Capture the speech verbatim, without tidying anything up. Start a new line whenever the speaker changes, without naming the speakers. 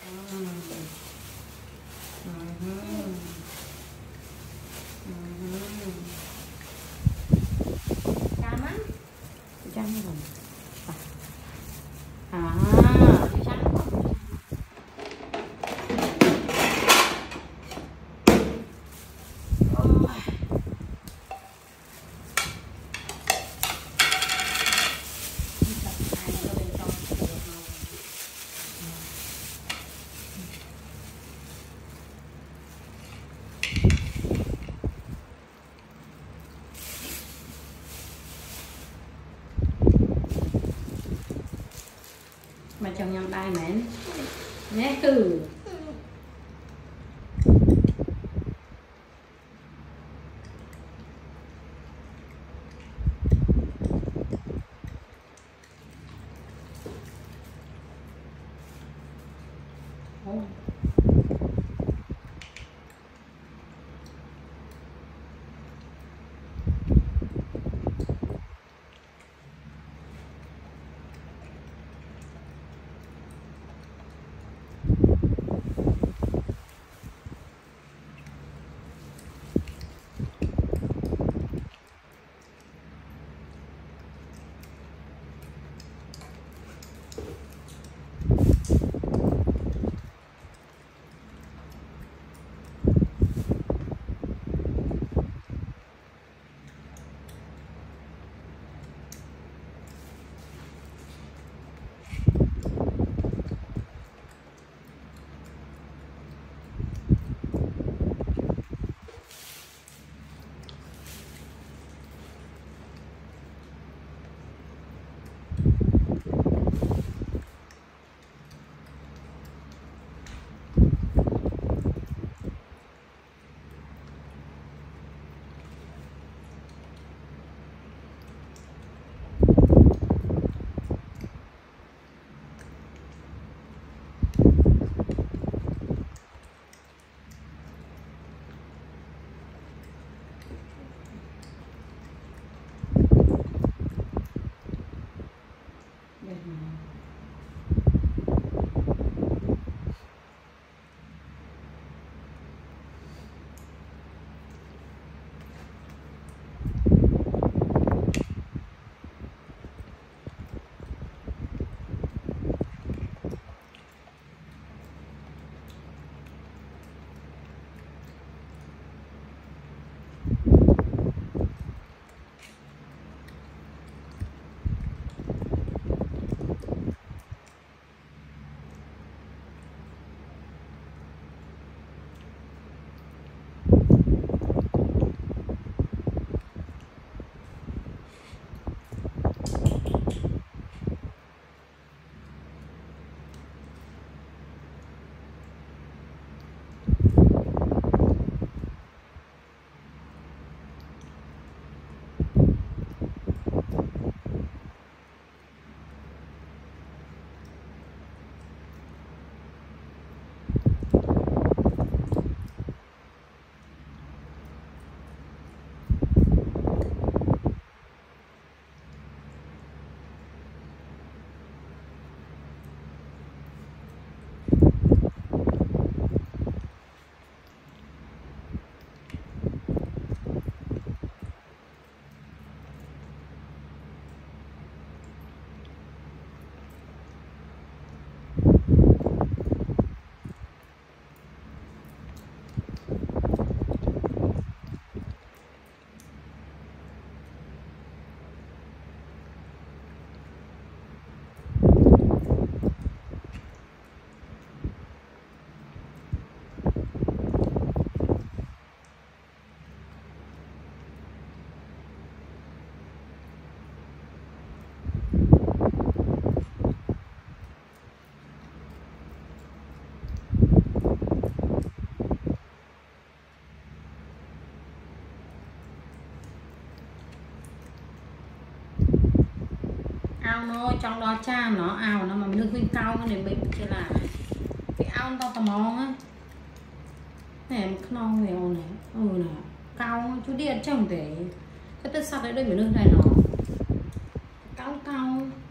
Cam á,
Cam rồi. À,
trắng.
mà chồng nhang đai mến nhé từ oh. ao nó trong đó cha nó ao nó mà mình đừng khuyên cao nên mình chỉ là cái ao tao tao mong á này một non mèo này ừ nè cao chú điện trong để cái tất sạch ở đây mình đừng này nó cao cao